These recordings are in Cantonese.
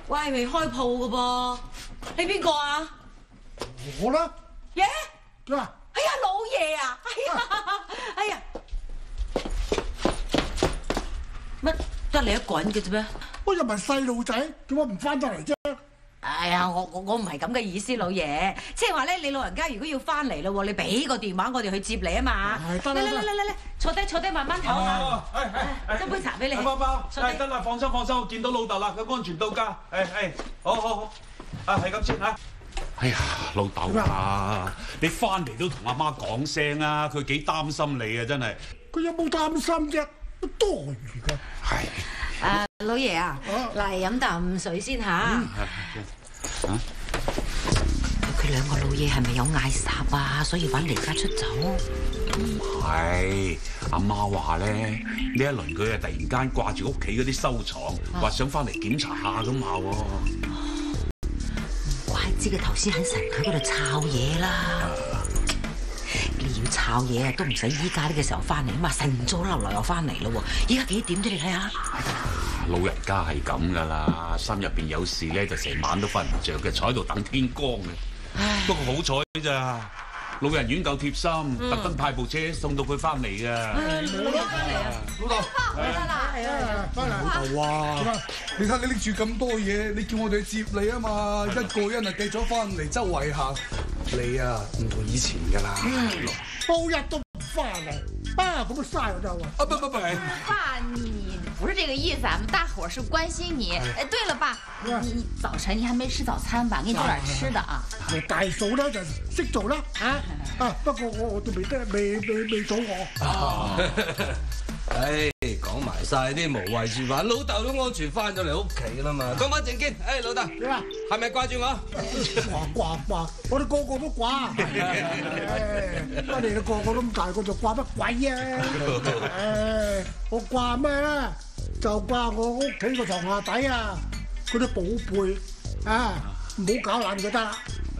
喂，未開鋪噶噃，你邊個啊？ 我啦。 耶！ 咩啊？ 哎呀，老爺啊！哎呀，乜得你一個人嘅啫咩？ 我又唔係細路仔，點解唔翻得嚟啫？ 哎呀，我唔係咁嘅意思，老爺，即係話咧，你老人家如果要翻嚟咯，你俾個電話我哋去接你啊嘛。 係得啦， 嚟，坐低，慢慢唞下。斟杯茶俾你。 包包，係得啦，放心，我見到老豆啦，佢安全到家。好，係咁先嚇。哎呀，老豆啊，你翻嚟都同阿媽講聲啊，佢幾擔心你啊，真係。 佢有冇擔心啫？多餘㗎。係。 老爺啊，嚟飲啖水先嚇。佢兩個老嘢係咪有嗌霎啊？所以揾離家出走？ 唔係，阿媽話咧，呢一輪佢啊突然間掛住屋企嗰啲收藏，話想翻嚟檢查下咁話喎。 唔怪之佢頭先喺神佢嗰度抄嘢啦。你要抄嘢啊，都唔使依家呢個時候翻嚟啊嘛，晨早流流又翻嚟咯喎。依家幾點啫？你睇下。 老人家係咁噶啦，心入邊有事咧，就成晚都瞓唔着嘅，坐喺度等天光嘅。不過好彩咋，老人院夠貼心，特登派部車送到佢翻嚟㗎。 老豆翻嚟啊！ 老豆， 係啊， 翻嚟。老豆啊，你睇你拎住咁多嘢，你叫我哋去接你啊嘛，一個人啊計咗翻嚟周圍行，你啊唔同以前㗎啦，報日都唔翻嚟。啊，咁嘥我就話。 不， 爸，你不是这个意思，俺们大伙是关心你。哎，对了，爸，你早晨你还没吃早餐吧？给你做点吃的啊。 大嫂咧就識做啦，不過我都未做我。 唉，講埋晒啲無謂説話，老豆都安全翻咗嚟屋企啦嘛。講翻正經，老豆點啊？係咪掛住我？ 掛，我哋個個都掛。我哋個個都咁大個，就掛乜鬼啊？我掛咩咧？就掛我屋企個床下底啊，嗰啲寶貝啊，唔好搞爛就得啦。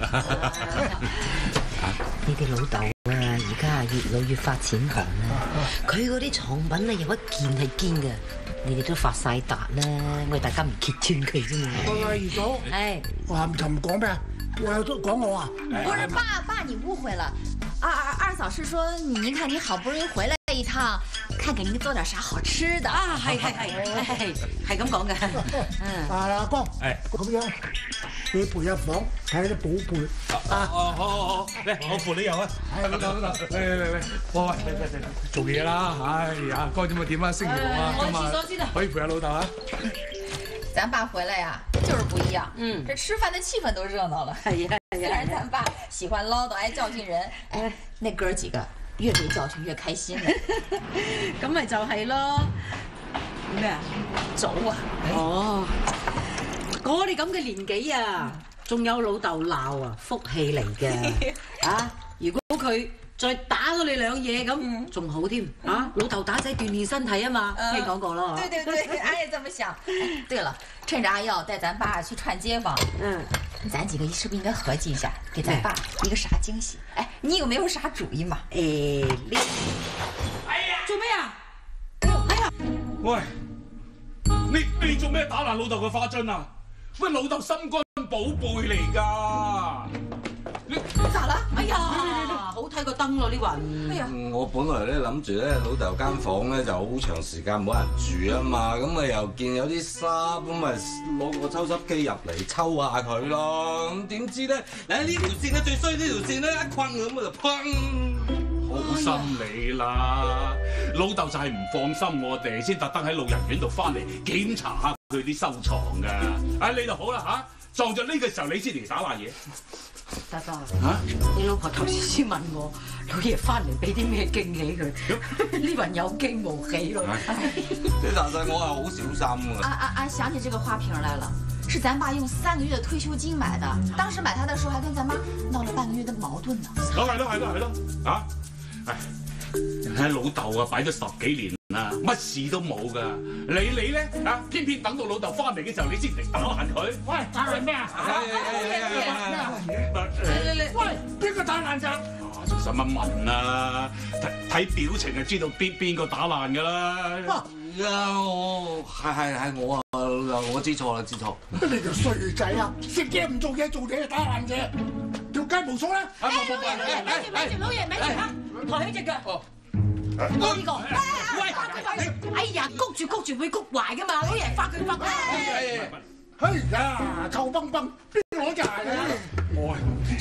呢啲老豆啊，而家越老越發錢寒啦。佢嗰啲藏品啊，有一件係堅嘅，你哋都發晒達啦，我哋大家唔揭穿佢啫嘛。 喂，二嫂， 係我含沉講咩啊？我有都講我啊？ 不是，爸，你誤會了。二嫂是說，您看你好不容易回來一趟，看給您做點啥好吃的啊？係咁講嘅。 阿光，咁樣你陪入房睇啲寶貝。 好，嚟，我陪你遊啊！老豆，嚟，喂，做嘢啦！哎呀，該點就點啊，星期六啊， 我去廁所先啊， 可以陪下老豆啊。 咱爸回來呀，就是不一樣。這吃飯的氣氛都熱鬧了。 係啊， 雖然咱爸喜歡嘮叨，愛教訓人，哎，那哥幾個越被教訓越開心呢。 咁咪就係咯。咩啊？ 走啊！ 哦，我哋咁嘅年紀啊，仲有老豆鬧啊，福氣嚟嘅。如果佢再打咗你兩嘢咁，仲好添。老豆打仔鍛鍊身體啊嘛，聽講過咯。 對，俺也這麼想。對了，趁着阿耀帶咱爸去串街坊，咱幾個是不是應該合計一下，給咱爸一個啥驚喜？哎，你有沒有啥主意嘛？ 呢？哎呀，做咩啊？哎呀！ 喂，你做咩打爛老豆嘅花樽啊？喂，老豆心肝寶貝嚟㗎。 你咋啦？哎呀， 好睇個燈咯呢雲。哎呀， 我本來咧諗住咧老豆間房咧就好長時間冇人住啊嘛，咁咪又見有啲沙，咁咪攞個抽濕機入嚟抽下佢咯。咁點知咧，嗱呢條線咧最衰，呢條線咧一困咁就砰！ 好心你啦，老豆就係唔放心我哋，先特登喺老人院度翻嚟檢查下佢啲收藏㗎。你就好啦嚇，撞咗呢個時候你先嚟打爛嘢。 大哥，你老婆頭先先問我，老爺翻嚟俾啲咩驚喜佢？呢雲有驚無喜咯。 即係其實我係好小心㗎。 俺想起這個花瓶來了，是咱爸用3個月的退休金買的。當時買它的時候，還跟咱媽鬧了半個月的矛盾呢。 係咯，老豆啊擺咗10幾年啦，乜事都冇㗎。你咧偏偏等到老豆翻嚟嘅時候，你先嚟打爛佢。 喂，打爛咩啊？喂，邊個打爛咋？ 仲使乜問啊？睇表情就知道邊個打爛㗎啦。 係我啊， 老豆，我知錯啦，知錯。 你條衰仔啊！食嘢唔做嘢，做嘢就打爛嘢，條雞毛掃啦！ 老爺，咪住啊！抬起隻腳。我呢個，喂，哎呀，谷住會谷壞噶嘛，老爺發佢發啦。 哎呀，臭崩崩，邊攞隻鞋啊？我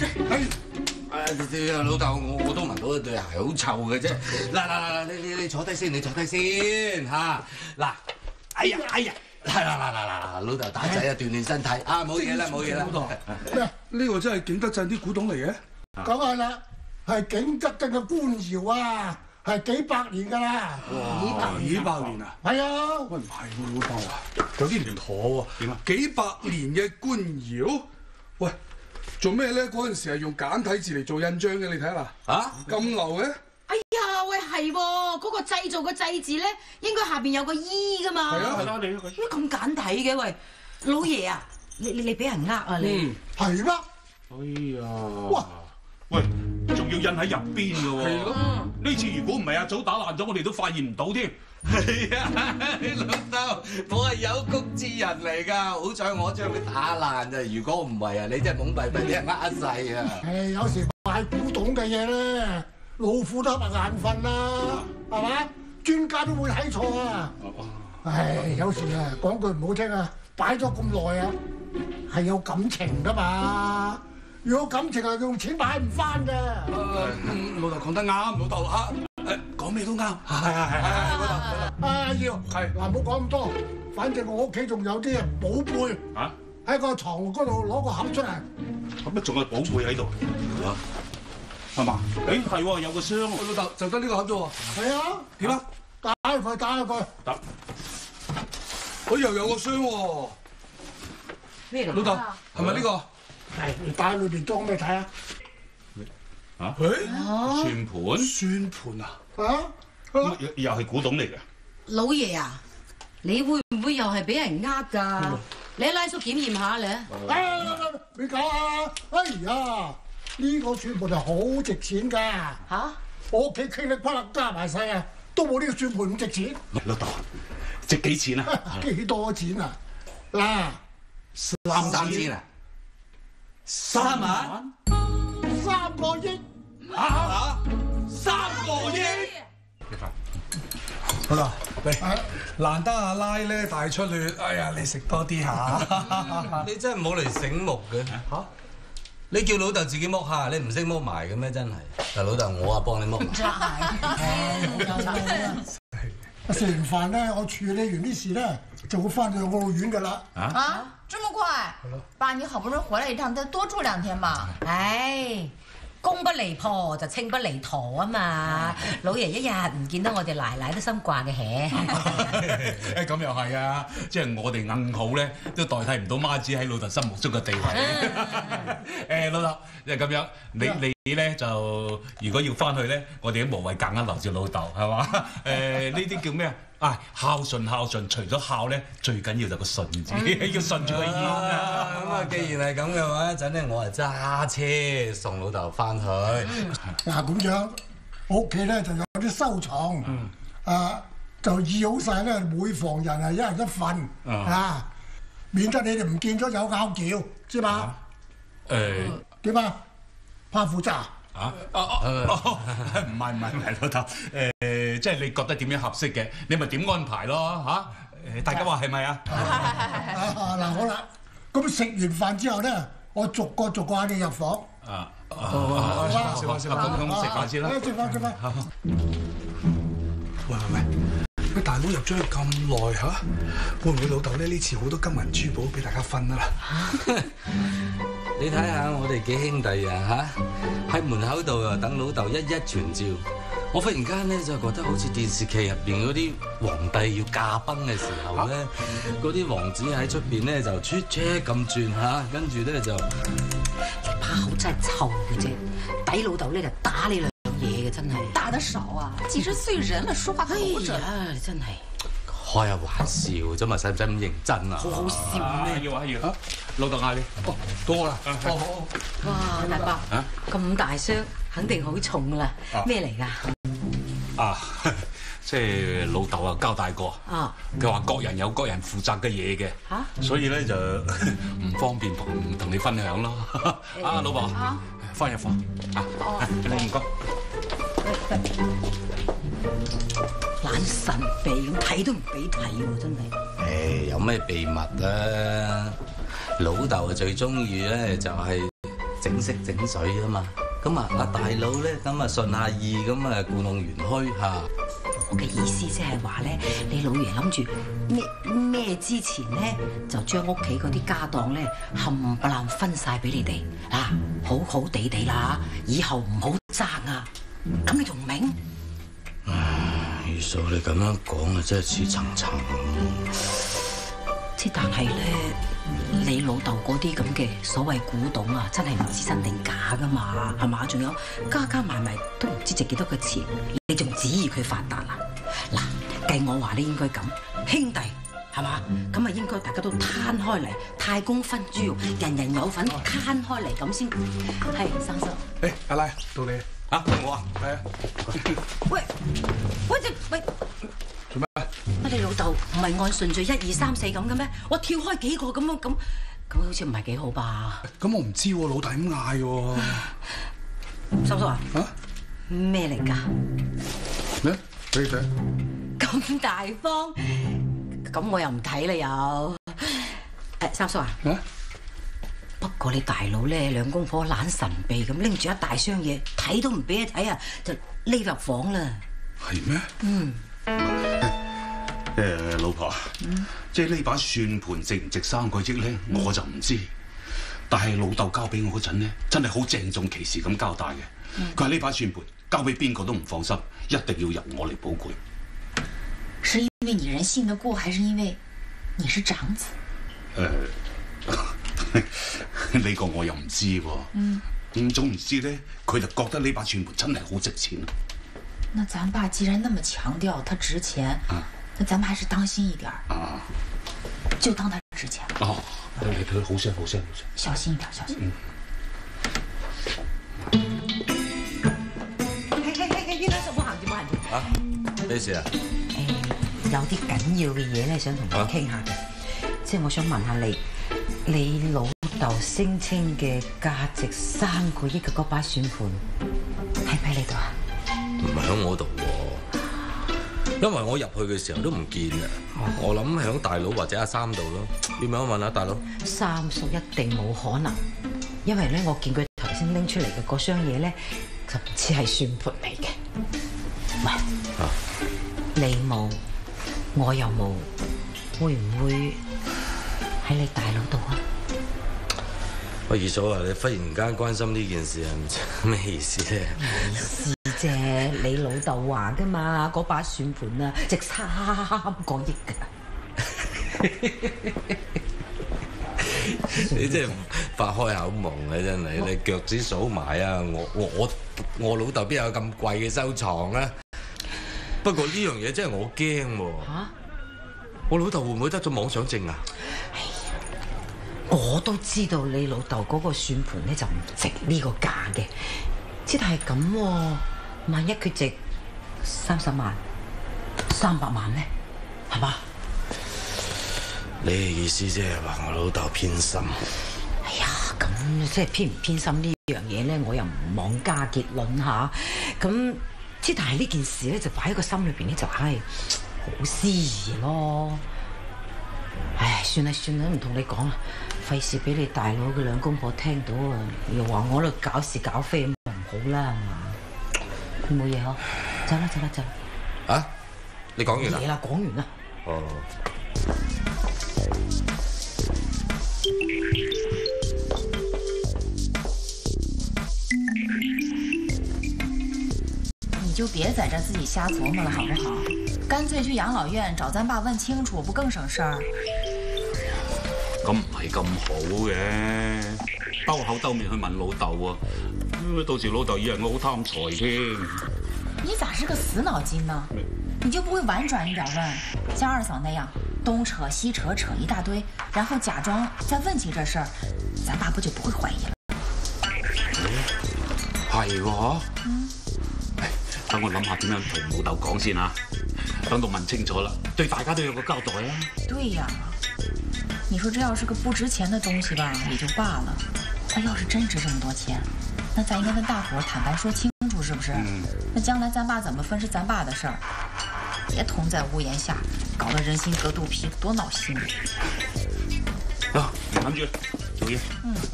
老豆，我都聞到對鞋好臭嘅啫。嗱，你坐低先，你坐低先嚇。嗱，哎呀，係啦，老豆打仔啊，鍛鍊身體啊，冇嘢啦。 咩？ 呢個真係景德鎮啲古董嚟嘅。 梗係啦，係景德鎮嘅官窯啊，係幾百年㗎啦。 幾百年啊？ 係啊。 喂，唔係喎，老豆啊，有啲唔妥喎。 點啊？ 幾百年嘅官窯，喂，做咩咧？嗰陣時係用簡體字嚟做印章嘅，你睇下啦。 嚇咁流嘅？ 哎呀，喂，係喎，嗰個製造嘅製字咧，應該下邊有個衣噶嘛。 係啦， 你點解咁簡體嘅？喂，老爺啊，你俾人呃啊你？ 係咩？ 哎呀！ 哇！ 喂，仲要印喺入邊嘅喎。 係咯。 呢次如果唔係阿祖打爛咗，我哋都發現唔到添。 係啊，老豆，我係有功之人嚟㗎，好彩我將佢打爛咋。如果唔係啊，你真係懵閉閉俾人呃一世啊！ 誒，有時買古董嘅嘢咧，老虎都瞌眼瞓啦，係嘛？專家都會睇錯啊！唉，有時啊，講句唔好聽啊，擺咗咁耐啊，係有感情㗎嘛。如果感情係用錢買唔翻㗎。 老豆講得啱，老豆啊，講咩都啱。係，老豆。 要係嗱，唔好講咁多，反正我屋企仲有啲寶貝喺個床嗰度攞個盒出嚟。 咁啊，仲有寶貝喺度，係嘛？誒係喎，有個箱喎。 老豆就得呢個盒啫喎。 係啊， 點啊？ 打開佢，打開佢。 得。 我又有個箱喎。 咩嚟？ 老豆係咪呢個？ 係，你打喺裏邊裝咩睇啊？ 啊？ 誒， 算盤？ 算盤啊？ 啊？ 又係古董嚟嘅。 老爺啊，你會唔會又係俾人呃㗎？你拉叔檢驗下咧。 你搞啊！哎呀，呢個算盤係好值錢㗎。 嚇？ 我屋企傾力骨力加埋晒啊，都冇呢個算盤咁值錢。 老豆，值幾錢啊？ 幾多錢啊？嗱 3千啊？3萬 ？3個億。 嚇？3個億？ 好啦，嚟，難得阿拉咧大出血，哎呀，你食多啲下。 你真係冇嚟醒目嘅嚇！你叫老豆自己剝下，你唔識剝埋嘅咩？真係。但老豆，我啊幫你剝埋。 食完飯咧，我處理完啲事咧，就會翻去澳園㗎啦。 啊，這麼快？爸，你好不容易回來一趟，再多住2天嘛。 唉，公不離婆就稱不離陀啊嘛！老爺一日唔見到我哋奶奶都心掛嘅嘢。 誒咁又係啊！即係我哋硬好咧，都代替唔到媽子喺老豆心目中嘅地位。誒老豆，即係咁樣，你咧就如果要翻去咧，我哋都無謂夾硬留住老豆，係嘛？呢啲叫咩啊？孝順，除咗孝咧，最緊要就個順字，要順住個意啊！ 咁啊，既然係咁嘅話，一陣咧我係揸車送老豆翻去。 嗱咁樣，我屋企咧就有啲收藏，就意好晒咧，每房人係一人一份，免得你哋唔見咗有拗撬，知嘛？點啊？怕負責？ 唔係老豆，即係你覺得點樣合適嘅，你咪點安排咯嚇？大家話係咪啊？ 嗱好啦，咁食完飯之後咧，我逐個嗌你入房。 食飯先啦，咁食飯先啦。 食飯。 喂，大佬入咗去咁耐嚇，會唔會老豆咧呢次好多金銀珠寶俾大家分啊啦？ 你睇下我哋幾兄弟啊嚇，喺門口度啊等老豆一傳召。我忽然間咧就覺得好似電視劇入邊嗰啲皇帝要駕崩嘅時候咧，嗰啲王子喺出邊咧就出車咁轉嚇，跟住咧就你把口真係臭嘅啫，抵老豆咧就打你兩嘢嘅真係。 打得少啊，幾十歲人了，說話口準。 真係開下玩笑啫嘛，使唔使咁認真啊？ 好好笑咩？ 要啊！老豆嗌你。 到我啦。 哇，大伯，咁大箱肯定好重啦，咩嚟㗎？ 即係老豆啊交代過，佢話各人有各人負責嘅嘢嘅，所以咧就唔方便同你分享咯。啊，老婆，翻入房啊，唔該。 懶神秘咁睇都唔俾睇喎，真係。 有咩秘密啊？老豆最中意咧就係整色整水啊嘛。咁啊，阿大佬咧咁啊順下意咁啊故弄玄虛嚇。 我嘅意思即係話咧，你老爺諗住咩之前咧，就將屋企嗰啲家當咧冚唪唥分晒俾你哋啊，好好地地啦，以後唔好爭啊。咁你仲唔明？ 二嫂你咁樣講啊，真係似層層。 即但係咧，你老豆嗰啲咁嘅所謂古董啊，真係唔知真定假噶嘛，係嘛？仲有加加埋埋都唔知值幾多個錢，你仲指意佢發達啦？嗱，計我話咧應該咁，兄弟係嘛？咁啊應該大家都攤開嚟，太公分豬肉，人人有份攤開嚟咁先。係生叔。 阿拉到你啊，我啊， 係啊。 喂， 做咩？ 乜你老豆唔係按順序1、2、3、4咁嘅咩？我跳開幾個咁好似唔係幾好吧？ 咁我唔知喎，老大咁嗌嘅喎。 三叔啊？咩嚟㗎？ 咩？俾你睇。 咁大方，咁我又唔睇啦又。三叔啊？不過你大佬咧兩公婆懶神秘咁拎住一大箱嘢，睇都唔俾你睇啊，就匿入房啦。 係咩？ 老婆，即係呢把算盤值唔值3個億咧，我就唔知。但係老豆交俾我嗰陣咧，真係好鄭重其事咁交代嘅。佢話呢把算盤交俾邊個都唔放心，一定要由我嚟保管。 是因為你人信得過，還是因為你是長子？ 呢個我又唔知喎。總唔知咧，佢就覺得呢把算盤真係好值錢。 那咱爸既然那麼強調它值錢，那咱們還是當心一點。就當它值錢。 你好聲， 小心一點，小心。 呢兩叔冇行住。 咩事啊？ 有啲緊要嘅嘢咧，想同你傾下嘅。即係我想問下你老豆聲稱嘅價值3個億嘅嗰把算盤喺唔喺你度啊？ 唔喺我度喎，因為我入去嘅時候都唔見啊。我諗喺大佬或者阿三度咯。要唔要問下大佬？ 三叔一定冇可能，因為咧我見佢頭先拎出嚟嘅嗰箱嘢咧，就唔似係算盤嚟嘅。喂，你冇，我又冇，會唔會喺你大佬度啊？ 喂，二嫂啊，你忽然間關心呢件事係唔知咩意思咧？ 意思啫，你老豆話噶嘛，嗰把算盤啊，值3個億噶。 你真係發開口夢啊！真係，你腳趾數埋啊！我老豆邊有咁貴嘅收藏啊？不過呢樣嘢真係我驚喎。我老豆會唔會得咗妄想症啊？ 我都知道你老豆嗰個算盤咧就唔值呢個價嘅，只係咁喎，萬一佢值30萬、300萬咧，係嘛？ 你嘅意思即係話我老豆偏心？ 哎呀，咁即係偏唔偏心呢樣嘢咧，我又唔妄加結論嚇。咁即但係呢件事咧就擺喺個心裏邊咧就係好思疑咯。唉，算啦，唔同你講啦，費事俾你大佬嘅兩公婆聽到啊，又話我喺度搞事搞非咁唔好啦，係嘛？冇嘢嗬，走啦。 啊？你講完啦？ 嘢啦，講完啦。 你就別在這自己瞎琢磨了，好不好？乾脆去養老院找咱爸問清楚，不更省事兒？ 咁唔係咁好嘅，兜口兜面去問老豆啊，到時老豆以為我好貪財添。 你咋是個死腦筋呢？你就不會婉轉一點問，像二嫂那樣東扯西扯扯一大堆，然後假裝再問起這事兒，咱爸不就不會懷疑了？ 係喎。等我諗下點樣同老豆講先啊。 等到問清楚啦，對大家都有個交代啊。 对呀，你说这要是个不值钱的东西吧，也就罢了。它要是真值这么多钱，那咱应该跟大伙儿坦白说清楚，是不是？那将来咱爸怎么分是咱爸的事儿，别同在屋檐下，搞得人心隔肚皮，多闹心。 啊，唔諗住做嘢。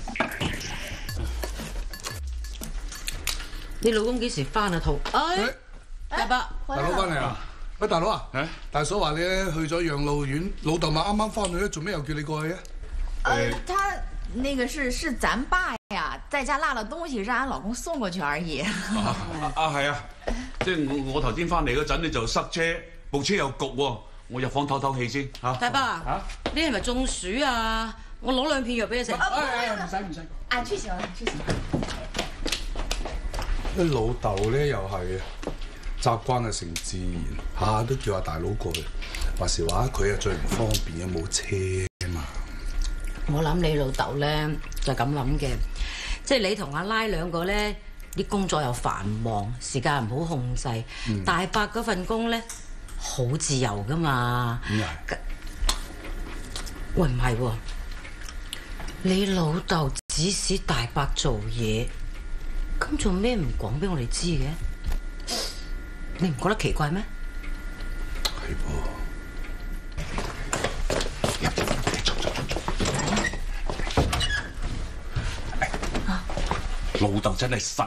你老公幾時翻啊？兔？哎，大伯， 大佬翻嚟啦！喂，大佬啊，大嫂話你咧去咗養老院，老豆咪啱啱翻去咧，做咩又叫你過去啊？ 他那个是咱爸呀，在家落了東西，讓俺老公送過去而已。 係啊，即係我頭先翻嚟嗰陣咧就塞車，部車又焗喎，我入房透透氣先嚇。 大伯，你係咪中暑啊？我攞2片藥俾你食。 唔使。 俺去行，去行。 啲老豆咧又係習慣係成自然，下下都叫阿大佬過去。話時話佢啊最唔方便啊，冇車啊嘛。 我諗你老豆咧就咁諗嘅，即係你同阿拉兩個咧啲工作又繁忙，時間唔好控制。大伯嗰份工咧好自由噶嘛。喂，唔係喎，你老豆指使大伯做嘢，咁做咩唔講俾我哋知嘅？你唔覺得奇怪咩？ 係噃。 老豆真係神。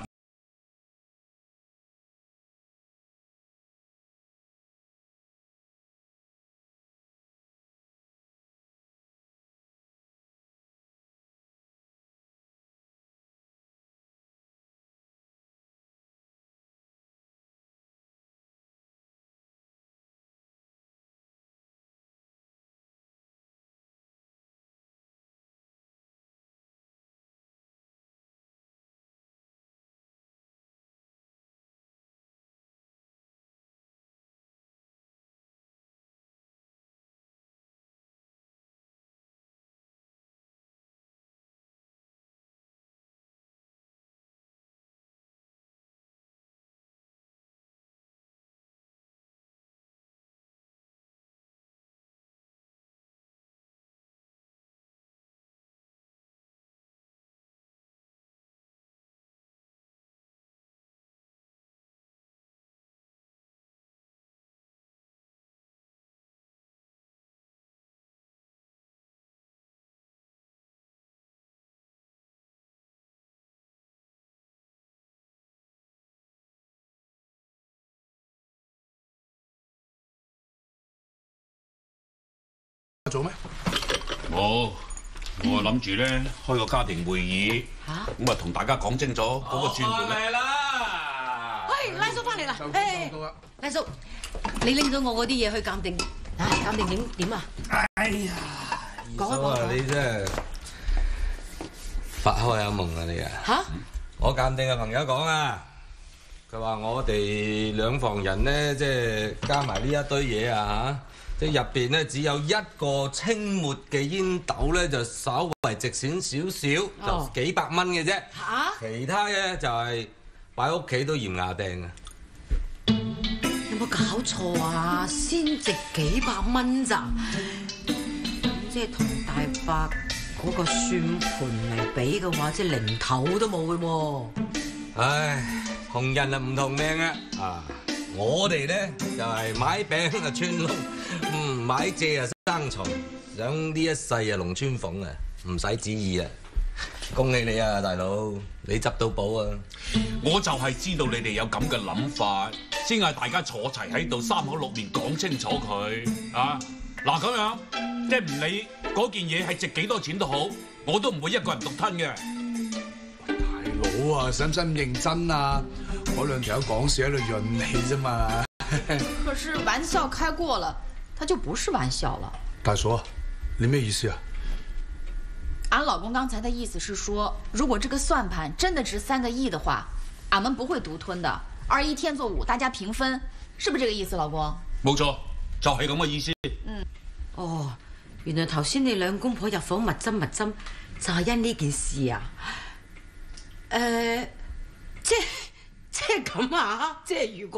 做咩？ 冇，我諗住咧開個家庭會議，咁啊同大家講清楚嗰個轉換咧。 嚟啦！ 喂，拉叔翻嚟啦！ 到啦！ 拉叔，你拎咗我嗰啲嘢去鑑定，鑑定點啊？ 哎呀， 講一二嫂啊， 講。 你真係發開下夢啊你啊！ 嚇？ 我鑑定嘅朋友講啊，佢話我哋兩房人咧，即係加埋呢一堆嘢啊嚇。即係入邊咧，只有一個清末嘅煙斗咧，就稍為值錢少少，就幾百蚊嘅啫。 嚇？ 其他嘅就係擺屋企都嫌牙掟啊！ 有冇搞錯啊？先值幾百蚊咋？即係同大伯嗰個算盤嚟比嘅話，即係零頭都冇嘅喎。 唉，紅人啊唔同命啊！我哋咧就係買餅啊穿窿，買蔗啊生蟲，想呢一世啊龍穿鳳啊，唔使旨意啊！恭喜你啊，大佬，你執到寶啊！ 我就係知道你哋有咁嘅諗法，先嗌大家坐齊喺度三口六面講清楚佢啊！嗱咁樣，即係唔理嗰件嘢係值幾多錢都好，我都唔會一個人獨吞嘅。 大佬啊，使唔使咁認真啊？嗰兩條友講笑喺度潤你啫嘛。 可是玩笑開過了，它就不是玩笑了。 大嫂啊，你咩意思啊？ 俺老公剛才的意思是說，如果這個算盤真的值3個億的話，俺們不會獨吞的，21天作5，大家平分，是不是這個意思，老公？ 冇錯，就係咁嘅意思。 哦，原來頭先你兩公婆入房密針，就係因呢件事啊？即係咁啊？即係如果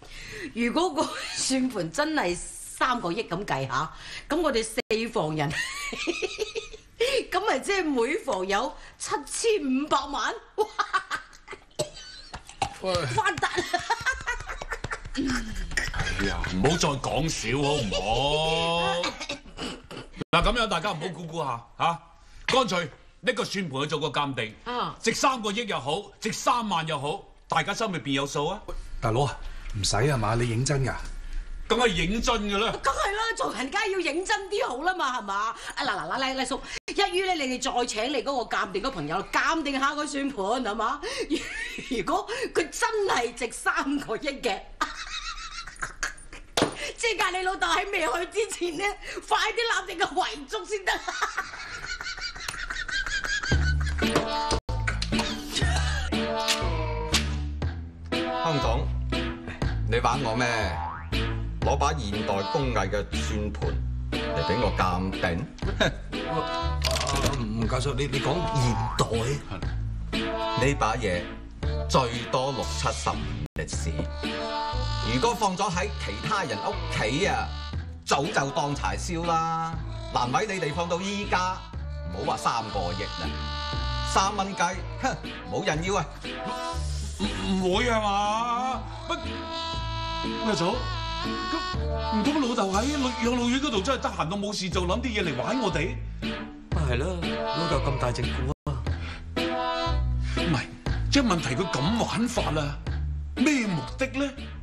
如果個算盤真係3個億咁計下，咁我哋4房人，咁咪即係每房有7500萬，哇！發達！ 哎呀，唔好再講笑好唔好？嗱，咁樣大家唔好估估下嚇，乾脆呢個算盤去做個鑑定，值3個億又好，值3萬又好，大家心裏邊有數啊！ 大佬啊，唔使啊嘛，你認真㗎？ 梗係認真㗎啦！ 梗係啦，做人梗係要認真啲好啦嘛，係嘛？啊嗱，黎叔，一於咧你哋再請你嗰個鑑定嗰朋友鑑定下個算盤係嘛？如果佢真係值3個億嘅，即係你老豆喺未去之前咧，快啲立定個遺囑先得。 香總，你玩我咩？攞把現代工藝嘅算盤嚟俾我鑑定？ 吳教授，你講現代呢把嘢最多60-70年歷史，如果放咗喺其他人屋企啊，早就當柴燒啦。難為你哋放到依家，唔好話3個億啦，3蚊雞，哼，冇人要啊！ 唔會係嘛？咩嫂？咁唔通老豆喺養老院嗰度真係得閒到冇事做，諗啲嘢嚟玩我哋？ 係啦，老豆咁大隻股啊！ 唔係，即係問題佢咁玩法啦，咩目的咧？